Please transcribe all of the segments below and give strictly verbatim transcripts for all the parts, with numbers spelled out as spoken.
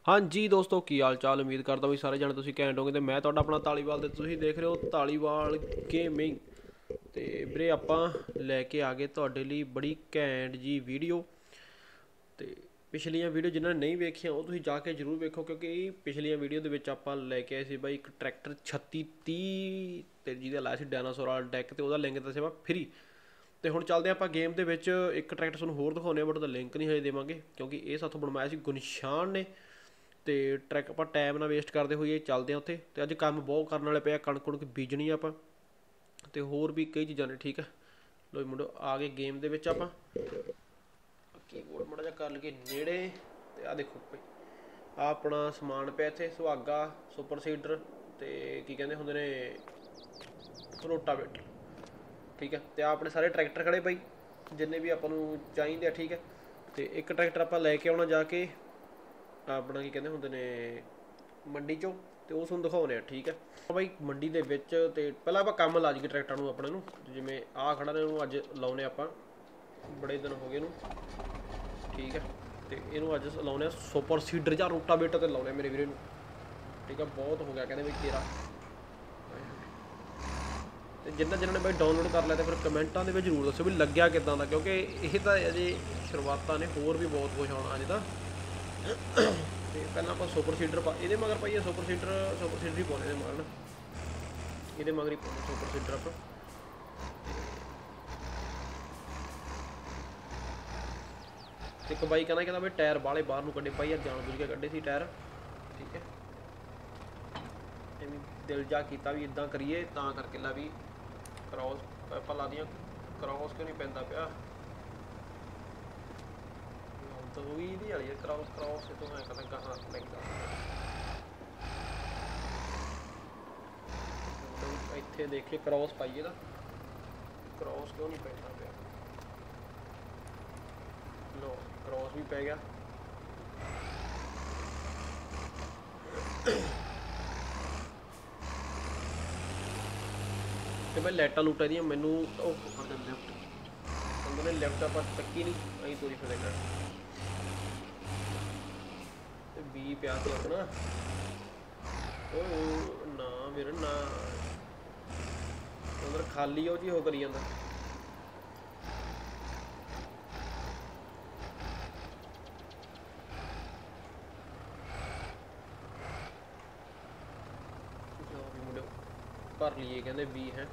हाँ जी दोस्तों की हाल चाल। उम्मीद करता भी सारे जने तुम घैंट होगे। तो मैं तो अपना धालीवाल तो तुम देख रहे हो धालीवाल गेमिंग। तो ਵੀਰੇ ਆਪਾਂ ਲੈ ਕੇ ਆ ਗਏ ਤੁਹਾਡੇ ਲਈ ਬੜੀ ਘੈਂਟ ਜੀ ਵੀਡੀਓ। ਤੇ ਪਿਛਲੀਆਂ ਵੀਡੀਓ ਜਿਨ੍ਹਾਂ ਨੇ ਨਹੀਂ ਵੇਖੀਆਂ ਉਹ ਤੁਸੀਂ ਜਾ ਕੇ ਜ਼ਰੂਰ ਵੇਖੋ, ਕਿਉਂਕਿ ਪਿਛਲੀਆਂ ਵੀਡੀਓ ਦੇ ਵਿੱਚ ਆਪਾਂ ਲੈ ਕੇ ਆਏ ਸੀ ਬਾਈ ਇੱਕ ਟਰੈਕਟਰ ਛੱਤੀ ਤੀਹ ਤੇ ਜਿਹਦੇ ਲਾਇਆ ਸੀ ਡਾਇਨਾਸੌਰ ਵਾਲਾ ਡੈਕ, ਤੇ ਉਹਦਾ ਲਿੰਕ ਦੱਸਿਆ ਵਾ ਫਰੀ। ਤੇ ਹੁਣ ਚੱਲਦੇ ਆਪਾਂ ਗੇਮ ਦੇ ਵਿੱਚ ਇੱਕ ਟਰੈਕਟਰ ਤੁਹਾਨੂੰ ਹੋਰ ਦਿਖਾਉਂਦੇ ਆ, ਬਟ ਉਹਦਾ ਲਿੰਕ ਨਹੀਂ ਹਜੇ ਦੇਵਾਂਗੇ ਕਿਉਂਕਿ ਇਹ ਸਾਥੋਂ ਬਣਵਾਇਆ ਸੀ ਗੁਨਸ਼ਾਨ ਨੇ। ਤੇ ਟਰੈਕ ਆਪਾਂ ਟਾਈਮ ਨਾ ਵੇਸਟ ਕਰਦੇ ਹੋਈਏ ਚੱਲਦੇ ਹਾਂ ਉੱਥੇ। ਤੇ ਅੱਜ ਕੰਮ ਬਹੁਤ ਕਰਨ ਵਾਲੇ ਪਿਆ, ਕਣਕ ਕੁਣਕ ਬੀਜਣੀ ਆਪਾਂ ਤੇ ਹੋਰ ਵੀ ਕਈ ਚੀਜ਼ਾਂ ਨੇ। ਠੀਕ ਹੈ ਲੋ ਮੁੰਡੋ ਆ ਗਏ ਗੇਮ ਦੇ ਵਿੱਚ। ਆਪਾਂ ਕੀਬੋਰਡ ਮਾੜਾ ਜਿਹਾ ਕਰ ਲਈਏ ਨੇੜੇ। ਤੇ ਆ ਦੇਖੋ ਭਾਈ ਆ ਆਪਣਾ ਸਮਾਨ ਪਿਆ ਇੱਥੇ, ਸੁਹਾਗਾ, ਸੁਪਰ ਸੀਡਰ ਤੇ ਕੀ ਕਹਿੰਦੇ ਹੁੰਦੇ ਨੇ ਰੋਟਾਵੇਟਰ। ਠੀਕ ਹੈ ਤੇ ਆ ਆਪਣੇ ਸਾਰੇ ਟਰੈਕਟਰ ਖੜੇ ਭਾਈ ਜਿੰਨੇ ਵੀ ਆਪਾਂ ਨੂੰ ਚਾਹੀਦੇ ਆ। ਠੀਕ ਹੈ ਤੇ ਇੱਕ ਟਰੈਕਟਰ ਆਪਾਂ ਲੈ ਕੇ ਆਉਣਾ ਜਾ ਕੇ ਆਪਣਾ ਕੀ ਕਹਿੰਦੇ ਹੁੰਦੇ ਨੇ ਮੰਡੀ ਚੋਂ, ਤੇ ਉਸ ਨੂੰ ਦਿਖਾਉਂਦੇ ਆ। ਠੀਕ ਹੈ ਬਾਈ ਮੰਡੀ ਦੇ ਵਿੱਚ। ਤੇ ਪਹਿਲਾਂ ਆਪਾਂ ਕੰਮ ਲਾ ਜਾਈਏ ਟਰੈਕਟਰ ਨੂੰ ਆਪਣੇ ਨੂੰ, ਜਿਵੇਂ ਆਹ ਖੜਾ ਨੇ ਉਹਨੂੰ ਅੱਜ ਲਾਉਣੇ ਆਪਾਂ, ਬੜੇ ਦਿਨ ਹੋ ਗਏ ਇਹਨੂੰ। ਠੀਕ ਹੈ ਤੇ ਇਹਨੂੰ ਅੱਜ ਲਾਉਣੇ ਆ ਸੁਪਰ ਸੀਡਰ ਜਾਂ ਰੋਟਾਵੇਟਰ ਤੇ ਲਾਉਣੇ ਮੇਰੇ ਵੀਰੇ ਨੂੰ। ਠੀਕ ਹੈ ਬਹੁਤ ਹੋ ਗਿਆ ਕਹਿੰਦੇ ਬਈ ਤੇਰਾ। ਤੇ ਜਿੰਨਾ ਜਿਨ੍ਹਾਂ ਨੇ ਬਾਈ ਡਾਊਨਲੋਡ ਕਰ ਲਿਆ ਤੇ ਫਿਰ ਕਮੈਂਟਾਂ ਦੇ ਵਿੱਚ ਜ਼ਰੂਰ ਦੱਸੋ ਵੀ ਲੱਗਿਆ ਕਿੱਦਾਂ ਦਾ, ਕਿਉਂਕਿ ਇਹ ਤਾਂ ਅਜੇ ਸ਼ੁਰੂਆਤਾਂ ਨੇ, ਹੋਰ ਵੀ ਬਹੁਤ ਕੁਛ ਆਉਣਾ ਅਜੇ ਤਾਂ। ਤੇ ਪਹਿਲਾਂ ਆਪਾਂ ਸੁਪਰ ਸੀਡਰ ਪਾ ਇਹਦੇ ਮਗਰ ਪਾਈਏ। ਸੁਪਰ ਸੀਡਰ ਸੁਪਰ ਸੀਡਰ ਹੀ ਪਾਉਣੇ ਇਹਦੇ ਮਗਰ ਨਾ, ਇਹਦੇ ਮਗਰ ਹੀ ਪਾਉਣੇ ਸੁਪਰ ਸੀਡਰ ਆਪਾਂ। ਤੇ ਇੱਕ ਬਾਈ ਕਹਿੰਦਾ ਕਹਿੰਦਾ ਵੀ ਟਾਇਰ ਬਾਹਲੇ ਬਾਹਰ ਨੂੰ ਕੱਢੇ ਪਾਈ, ਯਾਰ ਜਾਣ ਬੁੱਝ ਕੇ ਕੱਢੇ ਸੀ ਟਾਇਰ। ਠੀਕ ਹੈ ਐਵੇਂ ਦਿਲ ਜਾ ਕੀਤਾ ਵੀ ਇਦਾਂ ਕਰੀਏ, ਤਾਂ ਕਰਕੇ ਲਾ ਵੀ ਕ੍ਰੋਸ ਆਪਾਂ ਲਾ ਦੀਆਂ। ਕ੍ਰੋਸ ਕਿਉਂ ਨਹੀਂ ਪੈਂਦਾ ਪਿਆ ਤਾਂ ਉਹ ਵੀ ਇਹਦੀ ਵਾਲੀ ਹੈ ਕ੍ਰੋਸ। ਕ੍ਰੋਸ ਤੋਂ ਮੈਂ ਕਹਿੰਦਾ ਕਹਾਂ ਲੱਗਦਾ ਇੱਥੇ ਦੇਖ ਕੇ ਕ੍ਰੋਸ ਪਾਈਏ ਦਾ। ਕ੍ਰੋਸ ਕਿਉਂ ਨਹੀਂ ਪੈਂਦਾ ਪਿਆ? ਲੋ ਕ੍ਰੋਸ ਵੀ ਪੈ ਗਿਆ। ਤੇ ਮੈਂ ਲਾਈਟਾਂ ਲੂਟਾਂ ਦੀਆਂ ਮੈਨੂੰ ਉਹ ਲੈਫਟ ਕਹਿੰਦੇ ਨੇ, ਲੈਫਟ ਆਪਾਂ ਚੱਕੀ ਨਹੀਂ ਅਸੀਂ ਤੋਰੀ ਫਿਰੇ ਕਰ। ਤੇ ਵੀ ਪਿਆ ਤੇ ਆਪਣਾ ਉਹ ਨਾ ਵੀਰ ਨਾ ਅੰਦਰ ਖਾਲੀ ਉਹ ਜੀ ਉਹ ਕਰੀ ਜਾਂਦਾ। ਮੁੰਡੇ ਭਰ ਲਈਏ ਕਹਿੰਦੇ ਵੀ ਹੈ।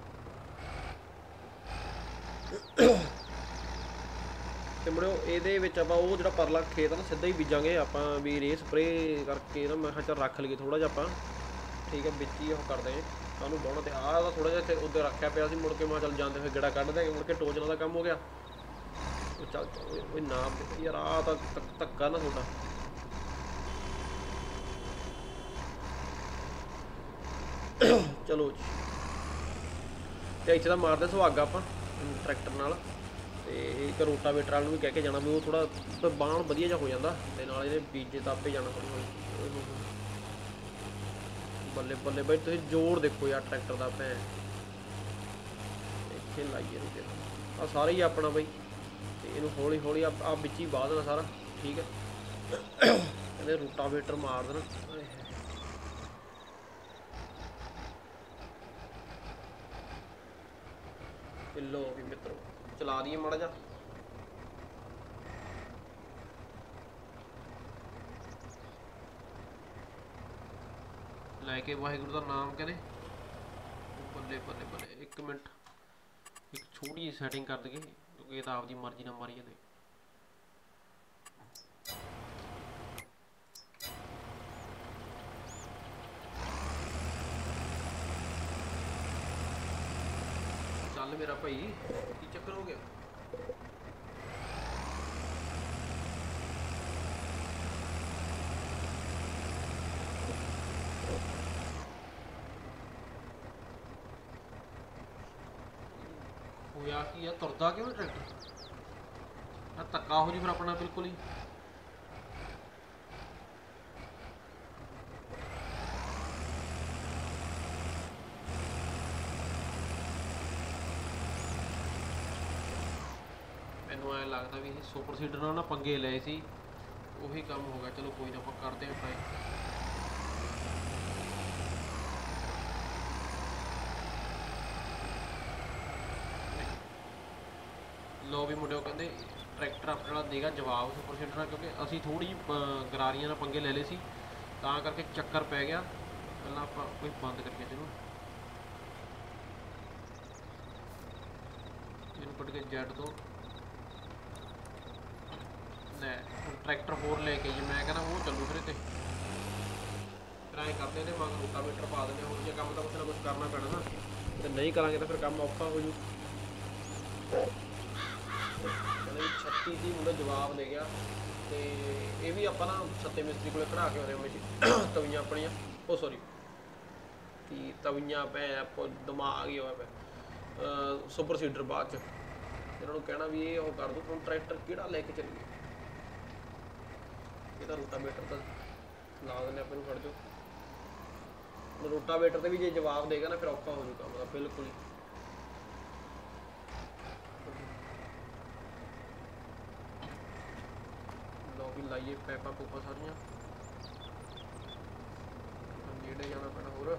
ਤੇ ਮੁੜਿਓ ਇਹਦੇ ਵਿੱਚ ਆਪਾਂ ਉਹ ਜਿਹੜਾ ਪਰਲਾ ਖੇਤ ਆ ਨਾ ਸਿੱਧਾ ਹੀ ਬੀਜਾਂਗੇ ਆਪਾਂ ਵੀ, ਰੇ ਸਪਰੇਅ ਕਰਕੇ ਨਾ। ਮੈਂ ਕਿਹਾ ਚੱਲ ਰੱਖ ਲਈਏ ਥੋੜ੍ਹਾ ਜਿਹਾ ਆਪਾਂ। ਠੀਕ ਹੈ ਵਿੱਚ ਹੀ ਉਹ ਕਰਦੇ ਸਾਨੂੰ ਬਾਉਣਾ। ਤੇ ਆਹ ਦਾ ਥੋੜ੍ਹਾ ਜਿਹਾ ਇੱਥੇ ਉੱਧਰ ਰੱਖਿਆ ਪਿਆ ਸੀ, ਮੁੜ ਕੇ ਮੈਂ ਚੱਲ ਜਾਂਦੇ ਫਿਰ ਗੇੜਾ ਕੱਢਦੇ, ਮੁੜ ਕੇ ਟੋਚਣਾ ਦਾ ਕੰਮ ਹੋ ਗਿਆ। ਉਹ ਚੱਲ ਉਹ ਨਾ ਯਾਰ ਆਹ ਤਾਂ ਧੱਕਾ ਨਾ ਤੁਹਾਡਾ। ਚਲੋ ਜੀ ਤੇ ਇੱਥੇ ਤਾਂ ਮਾਰਦੇ ਸੁਹਾਗਾ ਆਪਾਂ ਟਰੈਕਟਰ ਨਾਲ। ਤੇ ਇੱਕ ਰੋਟਾਵੇਟਰ ਵਾਲ ਨੂੰ ਵੀ ਕਹਿ ਕੇ ਜਾਣਾ ਵੀ ਉਹ ਥੋੜ੍ਹਾ ਬਾਣ ਵਧੀਆ ਜਿਹਾ ਹੋ ਜਾਂਦਾ, ਤੇ ਨਾਲ ਇਹਦੇ ਬੀਜੇ ਤਾਂ ਆਪੇ ਜਾਣਾ ਹੌਲੀ ਹੌਲੀ। ਬੱਲੇ ਬੱਲੇ ਬਾਈ ਤੁਸੀਂ ਜ਼ੋਰ ਦੇਖੋ ਯਾਰ ਟਰੈਕਟਰ ਦਾ ਭੈਣ। ਇੱਥੇ ਲਾਈਏ ਰੁਕੇ ਆਹ ਸਾਰਾ ਹੀ ਆਪਣਾ ਬਾਈ। ਤੇ ਇਹਨੂੰ ਹੌਲੀ ਹੌਲੀ ਆਹ ਵਿੱਚ ਹੀ ਬਾਹ ਦੇਣਾ ਸਾਰਾ। ਠੀਕ ਹੈ ਕਹਿੰਦੇ ਰੋਟਾਵੇਟਰ ਮਾਰ ਦੇਣਾ। ਲੋ ਵੀ ਮਿੱਤਰੋ ਚਲਾ ਦਈਏ ਮਾੜਾ ਜਿਹਾ। ਲੈ ਕੇ ਵਾਹਿਗੁਰੂ ਦਾ ਨਾਮ ਕਹਿੰਦੇ। ਬੱਲੇ ਬੱਲੇ ਬੱਲੇ ਇੱਕ ਮਿੰਟ ਇੱਕ ਛੋਟੀ ਜਿਹੀ ਸੈਟਿੰਗ ਕਰ ਦਈਏ, ਕਿਉਂਕਿ ਇਹ ਤਾਂ ਆਪਦੀ ਮਰਜ਼ੀ ਨਾਲ ਮਾਰੀ ਜਾਂਦੇ। ਚੱਲ ਮੇਰਾ ਭਾਈ ਕੀ ਚੱਕਰ ਹੋ ਗਿਆ? ਹੋਇਆ ਕੀ ਆ? ਤੁਰਦਾ ਕਿਉਂ ਨਹੀਂ ਟਰੈਕਟਰ? ਆ ਧੱਕਾ ਹੋ ਜੀ ਫਿਰ ਆਪਣਾ ਬਿਲਕੁਲ ਹੀ। ਮੈਨੂੰ ਐਂ ਲੱਗਦਾ ਵੀ ਇਹ ਸੁਪਰ ਸੀਡਰ ਨਾਲ ਨਾ ਪੰਗੇ ਲਏ ਸੀ, ਉਹੀ ਕੰਮ ਹੋ ਗਿਆ। ਚਲੋ ਕੋਈ ਨਾ, ਆਪਾਂ ਕਰਦੇ ਹਾਂ ਟਰਾਈ। ਲੋ ਵੀ ਮੁੰਡਿਓ, ਕਹਿੰਦੇ ਟਰੈਕਟਰ ਆਪਣੇ ਨਾਲ ਦੇਗਾ ਜਵਾਬ ਸੁਪਰ ਸੀਡਰ ਨਾਲ, ਕਿਉਂਕਿ ਅਸੀਂ ਥੋੜ੍ਹੀ ਜਿਹੀ ਗਰਾਰੀਆਂ ਨਾਲ ਪੰਗੇ ਲੈ ਲਏ ਸੀ, ਤਾਂ ਕਰਕੇ ਚੱਕਰ ਪੈ ਗਿਆ। ਪਹਿਲਾਂ ਆਪਾਂ ਕੋਈ ਬੰਦ ਕਰਕੇ ਇਹਨੂੰ ਇਹਨੂੰ ਕੱਢ ਕੇ ਜੈਟ ਤੋਂ ਲੈ ਟਰੈਕਟਰ ਹੋਰ ਲੈ ਕੇ ਜੀ। ਮੈਂ ਕਹਿੰਦਾ ਉਹ ਚੱਲੂ ਫਿਰ ਤੇ ਫਿਰ ਐਂ ਕਰਦੇ ਇਹਦੇ ਮਗਰ ਰੋਟਾਵੇਟਰ ਪਾ ਦਿੰਦੇ। ਹੁਣ ਜੇ ਕੰਮ ਤਾਂ ਕੁਛ ਨਾ ਕੁਛ ਕਰਨਾ ਪੈਣਾ ਨਾ, ਤੇ ਨਹੀਂ ਕਰਾਂਗੇ ਤਾਂ ਫਿਰ ਕੰਮ ਔਖਾ ਹੋ ਜੂ। ਕਹਿੰਦੇ ਛੱਤੀ ਦੀ ਮੁੰਡਾ ਜਵਾਬ ਦੇ ਗਿਆ। ਤੇ ਇਹ ਵੀ ਆਪਾਂ ਨਾ ਛੱਤੇ ਮਿਸਤਰੀ ਕੋਲੇ ਖੜਾ ਕੇ ਆਉਂਦੇ ਹਮੇਸ਼ਾ ਤਵੀਆਂ ਆਪਣੀਆਂ, ਉਹ ਸੋਰੀ ਕਿ ਤਵੀਆਂ ਪੈ ਦਿਮਾਗ ਹੀ ਹੋਇਆ ਪਿਆ ਸੁਪਰ ਸੀਡਰ। ਬਾਅਦ 'ਚ ਇਹਨਾਂ ਨੂੰ ਕਹਿਣਾ ਵੀ ਇਹ ਉਹ ਕਰ ਦੂ। ਹੁਣ ਟਰੈਕਟਰ ਕਿਹੜਾ ਲੈ ਕੇ ਚੱਲੀਏ? ਇਹਦਾ ਰੋਟਾਵੇਟਰ ਤਾਂ ਲਾ ਦਿੰਦੇ ਆਪਾਂ ਨੂੰ। ਖੜ ਜਾਓ, ਰੋਟਾਵੇਟਰ ਤੇ ਵੀ ਜੇ ਜਵਾਬ ਦੇਗਾ ਨਾ ਫਿਰ ਔਖਾ ਹੋ ਜੂ ਕੰਮ ਦਾ ਬਿਲਕੁਲ ਹੀ। ਲਓ ਵੀ ਲਾਈਏ ਪੈਪਾਂ ਪੂਪਾਂ ਸਾਰੀਆਂ, ਨੇੜੇ ਜਾਣਾ ਪੈਣਾ ਹੋਰ।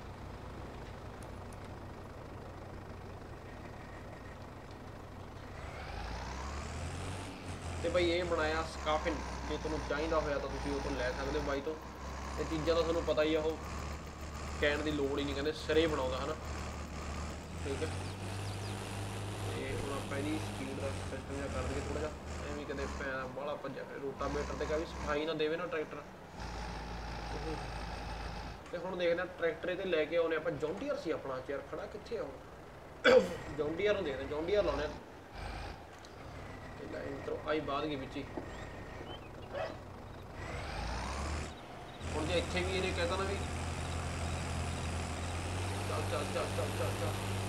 ਤੇ ਬਾਈ ਇਹ ਬਣਾਇਆ ਸਕਾਫਿਨ, ਜੇ ਤੁਹਾਨੂੰ ਚਾਹੀਦਾ ਹੋਇਆ ਤਾਂ ਤੁਸੀਂ ਉਹ ਤੋਂ ਲੈ ਸਕਦੇ ਹੋ ਬਾਈ ਤੋਂ। ਇਹ ਚੀਜ਼ਾਂ ਤਾਂ ਤੁਹਾਨੂੰ ਪਤਾ ਹੀ ਆ, ਉਹ ਕਹਿਣ ਦੀ ਲੋੜ ਹੀ ਨਹੀਂ, ਕਹਿੰਦੇ ਸਿਰੇ ਬਣਾਉਂਦਾ ਹੈ ਨਾ। ਠੀਕ ਹੈ, ਤੇ ਹੁਣ ਆਪਾਂ ਇਹਦੀ ਸਪੀਡ ਦਾ ਸਿਸਟਮ ਜਿਹਾ ਕਰ ਦਈਏ ਥੋੜ੍ਹਾ ਜਿਹਾ, ਐਵੇਂ ਕਦੇ ਪੈਣਾ ਬਾਹਲਾ ਭੱਜਿਆ ਫਿਰ ਰੋਟਾਵੇਟਰ ਤੇ ਕਾ ਵੀ ਸਫਾਈ ਨਾ ਦੇਵੇ ਨਾ ਟਰੈਕਟਰ। ਤੇ ਹੁਣ ਦੇਖਦੇ ਹਾਂ ਟਰੈਕਟਰ ਇਹਦੇ ਲੈ ਕੇ ਆਉਣੇ ਆਪਾਂ। ਜੌਂਡੀਅਰ ਸੀ ਆਪਣਾ ਚੇਅਰ ਖੜਾ ਕਿੱਥੇ ਆ ਹੁਣ? ਜੌਂਡੀਅਰ ਨੂੰ ਦੇਖਦੇ, ਜੌਂਡੀਅਰ ਲਾਉਣੇ ਇੰਟਰੋ ਆਈ ਬਾਅਦ ਦੇ ਵਿੱਚ ਹੀ। ਹੁਣ ਜੇ ਇੱਥੇ ਵੀ ਇਹਨੇ ਕਹਿਤਾ ਨਾ ਵੀ ਚੱਲ ਚੱਲ ਚੱਲ ਚੱਲ ਚੱਲ ਚੱਲ,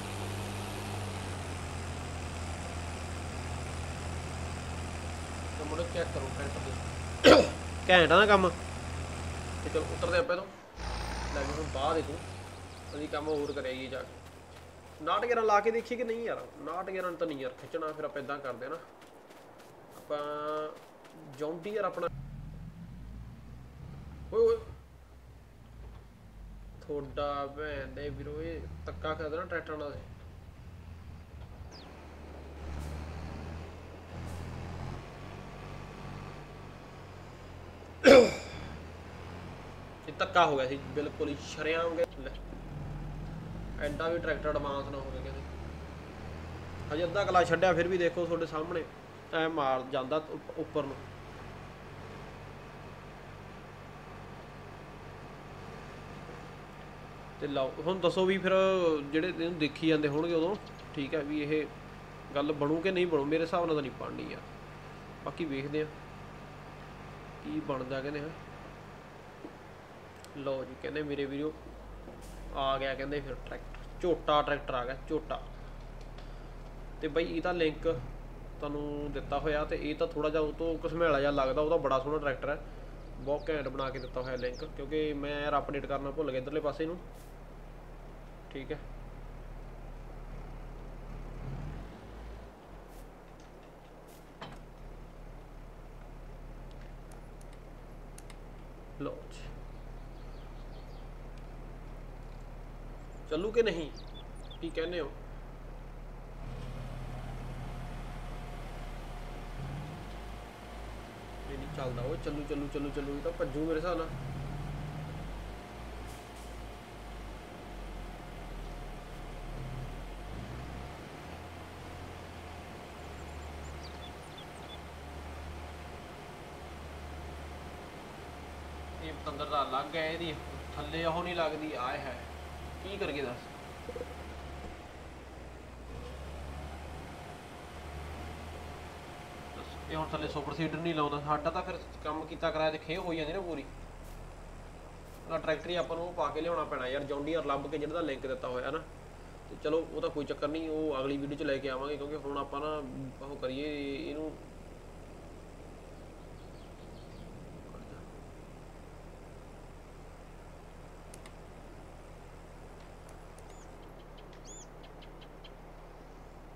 ਤਾਂ ਮੁੰਡੇ ਚੈੱਕ ਕਰੋ ਟਰੈਕਟਰ ਦੇ ਘੈਂਟ ਆ ਨਾ ਕੰਮ। ਤੇ ਚਲੋ ਉਤਰਦੇ ਆਪਾਂ ਤੋਂ ਲੈ ਕੇ ਹੁਣ ਬਾਅਦ ਦੇਖੋ ਅਸੀਂ ਕੰਮ ਹੋਰ ਕਰਿਆ ਜਾ ਕੇ। ਨਾਟ ਗਿਆਰਾਂ ਲਾ ਕੇ ਦੇਖੀਏ ਕਿ ਨਹੀਂ ਯਾਰ? ਨਾਟ ਗਿਆਰਾਂ ਤਾਂ ਨਹੀਂ ਯਾਰ ਖਿੱਚਣਾ, ਫਿਰ ਆਪਾਂ ਇੱਦਾਂ ਕਰਦੇ ਨਾ, ਆਪਾਂ ਜੌਂਡੀਅਰ ਆਪਣਾ। ਓਏ ਤੁਹਾਡਾ ਭੈਣ ਦੇ ਵੀਰੋ ਇਹ ਧੱਕਾ ਕਰਦਾ ਨਾ ਟਰੈਕਟਰਾਂ ਨਾਲ। ਇਹ ਧੱਕਾ ਹੋ ਗਿਆ ਸੀ ਬਿਲਕੁਲ ਹੀ ਸ਼ਰੇਆਮ। ਲੈ ਐਡਾ ਵੀ ਟਰੈਕਟਰ ਐਡਵਾਂਸ ਨਾ ਹੋਵੇ ਕਹਿੰਦੇ। ਹਜੇ ਅੱਧਾ ਕਲਾ ਛੱਡਿਆ, ਫਿਰ ਵੀ ਦੇਖੋ ਤੁਹਾਡੇ ਸਾਹਮਣੇ ਐ ਮਾਰ ਜਾਂਦਾ ਉੱਪਰ ਨੂੰ। ਤੇ ਲਓ ਹੁਣ ਦੱਸੋ ਵੀ ਫਿਰ ਜਿਹੜੇ ਇਹਨੂੰ ਦੇਖੀ ਜਾਂਦੇ ਹੋਣਗੇ ਉਦੋਂ, ਠੀਕ ਹੈ ਵੀ ਇਹ ਗੱਲ ਬਣੂ ਕਿ ਨਹੀਂ ਬਣੂ? ਮੇਰੇ ਹਿਸਾਬ ਨਾਲ ਤਾਂ ਨਹੀਂ ਬਣਨੀ ਯਾਰ, ਬਾਕੀ ਵੇਖਦੇ ਆ ਕੀ ਬਣਦਾ। ਕਹਿੰਦੇ ਹਾਂ ਲਓ ਜੀ, ਕਹਿੰਦੇ ਮੇਰੇ ਵੀਡੀਓ ਆ ਗਿਆ, ਕਹਿੰਦੇ ਫਿਰ ਟਰੈਕਟਰ ਝੋਟਾ ਟਰੈਕਟਰ ਆ ਗਿਆ ਝੋਟਾ। ਤੇ ਬਈ ਇਹਦਾ ਲਿੰਕ ਤੁਹਾਨੂੰ ਦਿੱਤਾ ਹੋਇਆ, ਤੇ ਇਹ ਤਾਂ ਥੋੜ੍ਹਾ ਜਿਹਾ ਉਹ ਤੋਂ ਘਸਮੈਲਾ ਜਿਹਾ ਲੱਗਦਾ, ਉਹਦਾ ਬੜਾ ਸੋਹਣਾ ਟਰੈਕਟਰ ਹੈ, ਬਹੁਤ ਘੈਂਟ ਬਣਾ ਕੇ ਦਿੱਤਾ ਹੋਇਆ ਲਿੰਕ। ਕਿਉਂਕਿ ਮੈਂ ਯਾਰ ਅਪਡੇਟ ਕਰਨਾ ਭੁੱਲ ਗਿਆ ਇੱਧਰਲੇ ਪਾਸੇ ਨੂੰ। ਠੀਕ ਹੈ, ਲਓ ਜੀ ਚੱਲੂ ਕਿ ਨਹੀਂ, ਕੀ ਕਹਿੰਦੇ ਹੋ? ਇਹ ਨਹੀਂ ਚੱਲਦਾ ਉਹ। ਚੱਲੂ ਚੱਲੂ ਚੱਲੂ ਚੱਲੂ, ਇਹ ਤਾਂ ਭੱਜੂ ਮੇਰੇ ਹਿਸਾਬ ਨਾਲ। ਇਹ ਪਤੰਦਰ ਦਾ ਅਲੱਗ ਹੈ, ਇਹਦੀ ਥੱਲੇ ਉਹ ਨਹੀਂ ਲੱਗਦੀ। ਆਏ ਹੈ ਕੀ ਕਰੀਏ ਦੱਸ। ਇਹ ਹੁਣ ਥੱਲੇ ਸੁਪਰ ਸੀਡਰ ਨਹੀਂ ਲਾਉਂਦਾ ਸਾਡਾ, ਤਾਂ ਫਿਰ ਕੰਮ ਕੀਤਾ ਕਰਾਇਆ ਤੇ ਖੇਹ ਹੋ ਜਾਂਦੀ ਨਾ ਪੂਰੀ। ਨਾ ਟਰੈਕਟਰ ਹੀ ਆਪਾਂ ਨੂੰ ਉਹ ਪਾ ਕੇ ਲਿਆਉਣਾ ਪੈਣਾ ਯਾਰ, ਜੌਂਡੀਅਰ ਲੱਭ ਕੇ, ਜਿਹੜਾ ਦਾ ਲਿੰਕ ਦਿੱਤਾ ਹੋਇਆ ਨਾ। ਤੇ ਚਲੋ ਉਹ ਤਾਂ ਕੋਈ ਚੱਕਰ ਨਹੀਂ, ਉਹ ਅਗਲੀ ਵੀਡੀਓ 'ਚ ਲੈ ਕੇ ਆਵਾਂਗੇ। ਕਿਉਂਕਿ ਹੁਣ ਆਪਾਂ ਨਾ ਉਹ ਕਰੀਏ ਇਹਨੂੰ,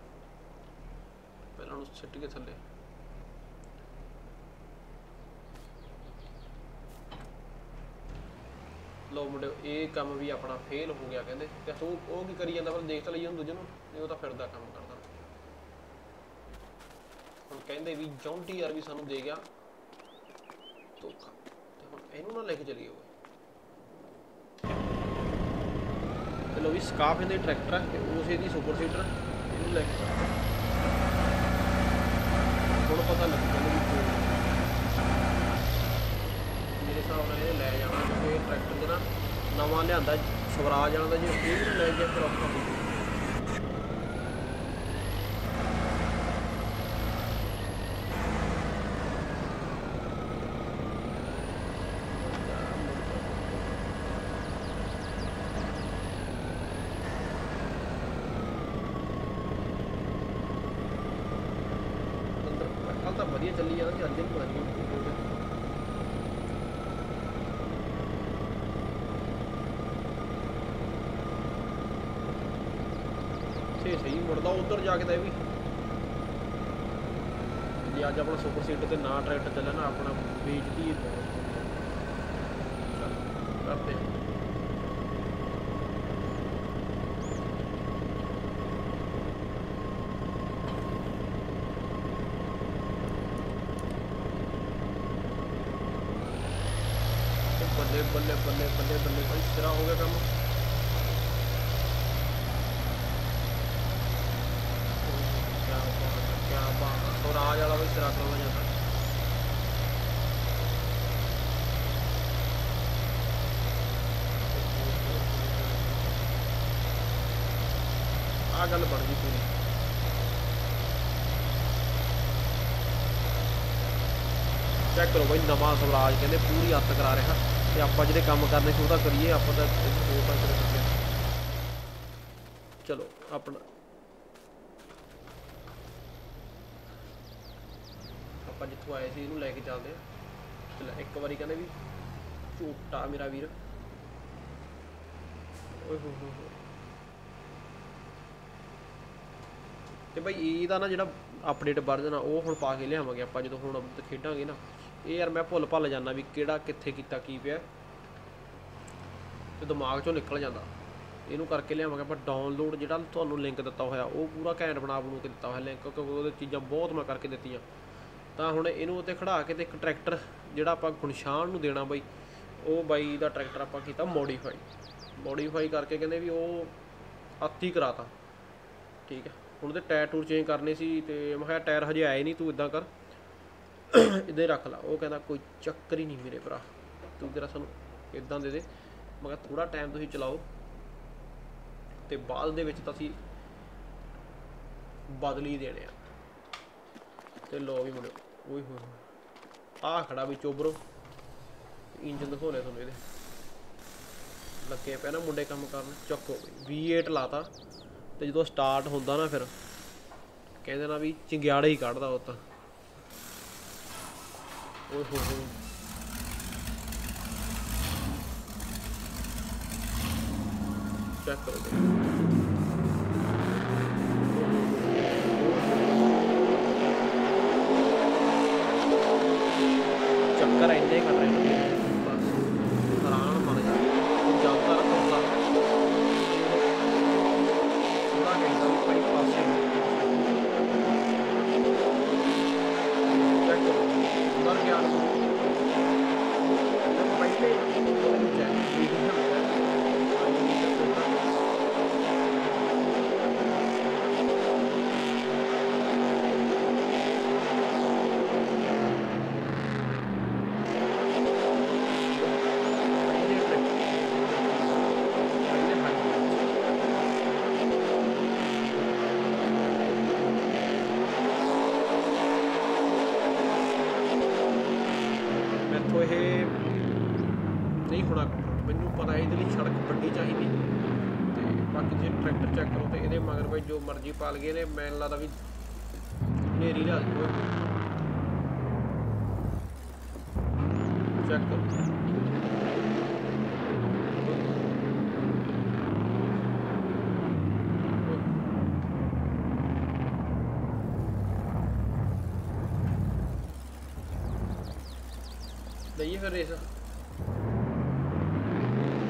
ਪਹਿਲਾਂ ਉਹਨੂੰ ਸਿੱਟ ਕੇ ਥੱਲੇ। लो मुंडे ये काम भी अपना फेल हो गया कहते ते तू वो की करी जांदा पर देख तो लईए दूजे नूं नहीं वो तो फिरदा काम करदा हुण कहंदे भी जॉन डीयर भी सानूं दे गया धोखा ते हुण इहनूं ना लेके चलीए ते लो भी स्काफ इहदे ट्रैक्टर है उस इहदी सुपर सीडर इहनूं लेके हुण पता लग जांदा भी मेरे हिसाब नाल इहने लै जाना क्योंकि ट्रैक्टर दा ना नवां लिआंदा स्वराज वाला जे ये भी लै गया फिर औखा हो कल तो वधिया चली जाना कि अज नहीं पता नहीं सही सही मुड़दा उधर जाके तो भी जी अज अपना सुपर सीटर से ना ट्रैक्टर चले ना अपना बेचती करते बल्ले बल्ले बल्ले बल्ले बल्ले भाई सिरा हो गया काम क्या बात है स्वराज वाला भी सिरा करना जाता आ गल बन गई पूरी चेक करो भाई नवा स्वराज कहते पूरी हत्त करा रहा ਤੇ ਆਪਾਂ ਜਿਹੜੇ ਕੰਮ ਕਰਨੇ ਸੀ ਉਹਦਾ ਕਰੀਏ ਆਪਾਂ ਤਾਂ ਹੋਰ ਤਾਂ ਕਰ ਸਕਦੇ ਚਲੋ ਆਪਣਾ ਆਪਾਂ ਜਿੱਥੋਂ ਆਏ ਸੀ ਇਹਨੂੰ ਲੈ ਕੇ ਚੱਲਦੇ ਆ ਚਲ ਇੱਕ ਵਾਰੀ ਕਹਿੰਦੇ ਵੀ ਝੂਟਾ ਮੇਰਾ ਵੀਰ ਓਏ ਹੋ ਹੋ ਤੇ ਭਾਈ ਇਹਦਾ ਨਾ ਜਿਹੜਾ ਅਪਡੇਟ ਵਰਜ਼ਨ ਆ ਉਹ ਹੁਣ ਪਾ ਕੇ ਲਿਆਵਾਂਗੇ ਆਪਾਂ ਜਦੋਂ ਹੁਣ ਖੇਡਾਂਗੇ ਨਾ ਇਹ ਯਾਰ ਮੈਂ ਭੁੱਲ ਭੱਲ ਜਾਂਦਾ ਵੀ ਕਿਹੜਾ ਕਿੱਥੇ ਕੀਤਾ ਕੀ ਪਿਆ ਤੇ ਦਿਮਾਗ ਚੋਂ ਨਿਕਲ ਜਾਂਦਾ ਇਹਨੂੰ ਕਰਕੇ ਲਿਆਵਾਂਗੇ ਆਪਾਂ ਡਾਊਨਲੋਡ ਜਿਹੜਾ ਤੁਹਾਨੂੰ ਲਿੰਕ ਦਿੱਤਾ ਹੋਇਆ ਉਹ ਪੂਰਾ ਘੈਂਟ ਬਣਾ ਬਣੂ ਕੇ ਦਿੱਤਾ ਹੋਇਆ ਲਿੰਕ ਕਿਉਂਕਿ ਉਹਦੇ ਚੀਜ਼ਾਂ ਬਹੁਤ ਮੈਂ ਕਰਕੇ ਦਿੱਤੀਆਂ ਤਾਂ ਹੁਣ ਇਹਨੂੰ ਉੱਤੇ ਖੜਾ ਕੇ ਤੇ ਇੱਕ ਟਰੈਕਟਰ ਜਿਹੜਾ ਆਪਾਂ ਗੁਨਸ਼ਾਨ ਨੂੰ ਦੇਣਾ ਬਾਈ ਉਹ ਬਾਈ ਦਾ ਟਰੈਕਟਰ ਆਪਾਂ ਕੀਤਾ ਮੋਡੀਫਾਈ ਮੋਡੀਫਾਈ ਕਰਕੇ ਕਹਿੰਦੇ ਵੀ ਉਹ ਆਤੀ ਕਰਾਤਾ ਠੀਕ ਹੈ ਹੁਣ ਉਹਦੇ ਟਾਇਰ ਟੂਰ ਚੇਂਜ ਕਰਨੇ ਸੀ ਤੇ ਮੈਂ ਕਿਹਾ ਟਾਇਰ ਹਜੇ ਆਏ ਨਹੀਂ ਤੂੰ ਇੱਦਾਂ ਕਰ ਇੱਦਾਂ ਹੀ ਰੱਖ ਲਾ ਉਹ ਕਹਿੰਦਾ ਕੋਈ ਚੱਕਰ ਹੀ ਨਹੀਂ ਮੇਰੇ ਭਰਾ ਤੂੰ ਤੇਰਾ ਸਾਨੂੰ ਇੱਦਾਂ ਦੇ ਦੇ ਮੈਂ ਕਿਹਾ ਥੋੜ੍ਹਾ ਟਾਈਮ ਤੁਸੀਂ ਚਲਾਓ ਤੇ ਬਾਅਦ ਦੇ ਵਿੱਚ ਤਾਂ ਅਸੀਂ ਬਦਲੀ ਦੇਣੇ ਆ ਤੇ ਲੋ ਵੀ ਮੁੰਡਿਓ ਓਏ ਹੋਏ ਆਹ ਖੜਾ ਵੀ ਚੋਬਰੋ ਇੰਜਨ ਦਿਖਾਉਣੇ ਤੁਹਾਨੂੰ ਇਹਦੇ ਲੱਗੇ ਪਿਆ ਨਾ ਮੁੰਡੇ ਕੰਮ ਕਰਨ ਚੱਕੋ ਵੀ ਏਟ ਲਾਤਾ ਤੇ ਜਦੋਂ ਸਟਾਰਟ ਹੁੰਦਾ ਨਾ ਫਿਰ ਕਹਿੰਦੇ ਨਾ ਵੀ ਚੰਗਿਆੜੇ ਹੀ ਕੱਢਦਾ ਉਹ ਤਾਂ ਓਏ ਹੋ ਹੋ ਚੈੱਕ ਕਰੋ ਚੱਕਰ ਇੰਨੇ ਕਰ ਰਹੇ ਨੇ ਬਸ ਹੈਰਾਨ ਮਰ ਜਾ ਜਾਂਦਾ ਰਹਾ ਥੋੜਾ ਕਹਿੰਦਾ ਵੀ ਭਾਈ ਪਾਸੇ ਚੈੱਕ ਕਰੋ ਅੰਦਰ ਗਿਆ ਪਹਿਲੇ ਮੈਥੋਂ ਇਹ ਨਹੀਂ ਹੋਣਾ ਮੈਨੂੰ ਪਤਾ ਇਹਦੇ ਲਈ ਸੜਕ ਵੱਡੀ ਚਾਹੀਦੀ ਤੇ ਬਾਕੀ ਜੇ ਟਰੈਕਟਰ ਚੈੱਕ ਕਰੋ ਤੇ ਇਹਦੇ ਮਗਰ ਭਾਈ ਜੋ ਮਰਜ਼ੀ ਪਾਲ ਗਏ ਨੇ ਮੈਨੂੰ ਲੱਗਦਾ ਵੀ ਹਨੇਰੀ ਲਿਆ ਦੇ ਚੈੱਕ ਕਰੋ ਲਈਏ ਫਿਰ ਰੇਸ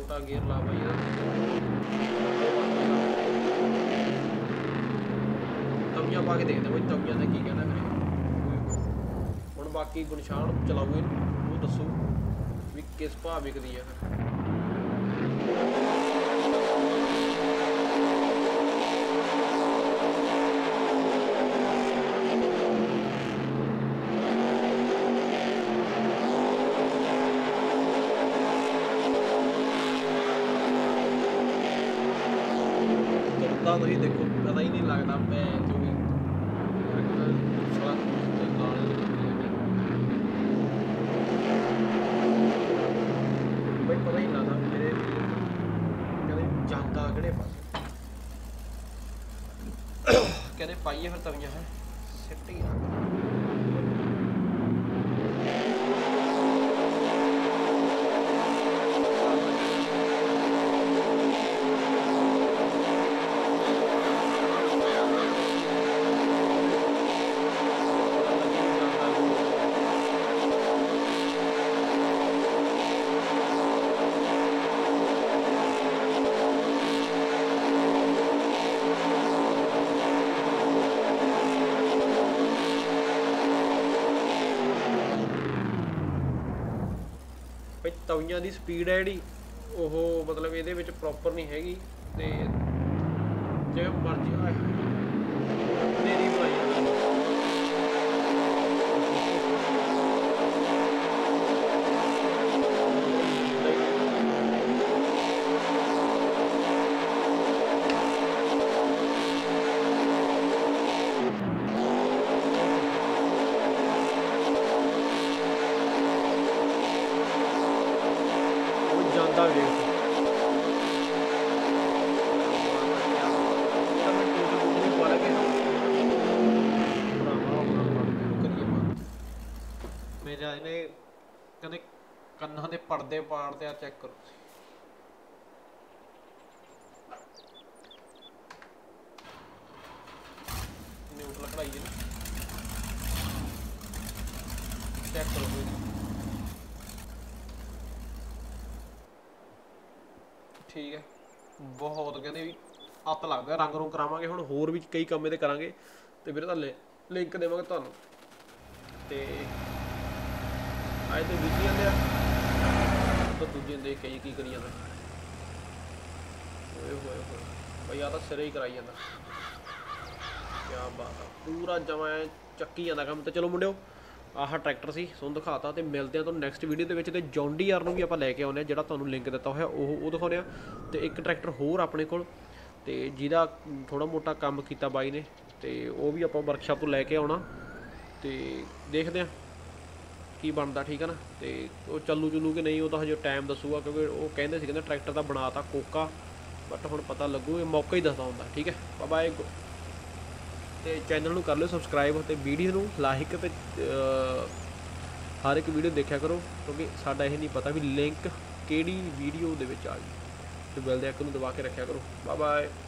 मोटा गेयर ला भाई तवियां पा के देखते भाई तवियां का की कहना मेरे हुण बाकी गुनशान चलाओगे वो दसो भी किस भाव विकदी है फिर तो ही देखो पता ही नहीं लगता मैं जो भी भाई पता ही लगता मेरे कहते जाता किहड़े पासे कहते पाइए फिर तवियां है सिट ही ਤਵੀਆਂ ਦੀ ਸਪੀਡ ਹੈ ਜਿਹੜੀ ਉਹ ਮਤਲਬ ਇਹਦੇ ਵਿੱਚ ਪ੍ਰੋਪਰ ਨਹੀਂ ਹੈਗੀ ਤੇ ਜੇ ਮਰਜ਼ੀ ਹਨੇਰੀ ਬਣਾਈ ਜਾਂਦੀ ਜਾਂਦਾ ਵੇਖ मेरा इन्हें कहते कन्ना के पड़दे पाड़ते चेक करो न्यूट्रल कढ़ाई है चेक करो ठीक है बहुत कहते भी हत्थ लगता रंग रूंग करावांगे हुण होर भी कई काम इहदे करांगे ते फिर तां लिंक देवांगे तुहानूं ते अज तो बीती जाते तो दूजे देख के की करी जाता होए होए होए भाई आ तो सिरे ही कराई जाता क्या बात है पूरा जमा ਚੱਕੀ ਜਾਂਦਾ ਕੰਮ ਤੇ ਚਲੋ ਮੁੰਡਿਓ ਆਹ ਟਰੈਕਟਰ ਸੀ ਤੁਹਾਨੂੰ ਦਿਖਾਤਾ ਤੇ ਮਿਲਦੇ ਆ ਤੁਹਾਨੂੰ ਨੈਕਸਟ ਵੀਡੀਓ ਦੇ ਵਿੱਚ ਤੇ ਜੌਂਡੀ ਆਰ ਨੂੰ ਵੀ ਆਪਾਂ ਲੈ ਕੇ ਆਉਂਦੇ ਆ ਜਿਹੜਾ ਤੁਹਾਨੂੰ ਲਿੰਕ ਦਿੱਤਾ ਹੋਇਆ ਉਹ ਉਹ ਦਿਖਾਉਂਦੇ ਆ ਤੇ ਇੱਕ ਟਰੈਕਟਰ ਹੋਰ ਆਪਣੇ ਕੋਲ ਤੇ ਜਿਹਦਾ ਥੋੜਾ ਮੋਟਾ ਕੰਮ ਕੀਤਾ ਬਾਈ ਨੇ ਤੇ ਉਹ ਵੀ ਆਪਾਂ ਵਰਕਸ਼ਾਪ ਤੋਂ ਲੈ ਕੇ ਆਉਣਾ ਤੇ ਦੇਖਦੇ ਆ ਕੀ ਬਣਦਾ ਠੀਕ ਹੈ ਨਾ ਤੇ ਉਹ ਚੱਲੂ ਚੱਲੂ ਕਿ ਨਹੀਂ ਉਹ ਤਾਂ ਹਜੇ ਟਾਈਮ ਦੱਸੂਗਾ ਕਿਉਂਕਿ ਉਹ ਕਹਿੰਦੇ ਸੀ ਕਹਿੰਦੇ ਟਰੈਕਟਰ ਤਾਂ ਬਣਾਤਾ ਕੋਕਾ ਬਟ ਹੁਣ ਪਤਾ ਲੱਗੂ ਇਹ ਮੌਕਾ ਹੀ ਦੱਸਦਾ ਹੁੰਦਾ ਠੀਕ ਹੈ ਬਾਏ ਬਾਏ ਤੇ ਚੈਨਲ ਨੂੰ ਕਰ ਲਿਓ ਸਬਸਕ੍ਰਾਈਬ ਤੇ ਵੀਡੀਓ ਨੂੰ ਲਾਈਕ ਤੇ ਹਰ ਇੱਕ ਵੀਡੀਓ ਦੇਖਿਆ ਕਰੋ ਕਿਉਂਕਿ ਸਾਡਾ ਇਹ ਨਹੀਂ ਪਤਾ ਵੀ ਲਿੰਕ ਕਿਹੜੀ ਵੀਡੀਓ ਦੇ ਵਿੱਚ ਆ ਗਈ ਤੇ ਬੈਲ ਦੇ ਆਈਕਨ ਨੂੰ ਦਬਾ ਕੇ ਰੱਖਿਆ ਕਰੋ ਬਾਏ ਬਾਏ।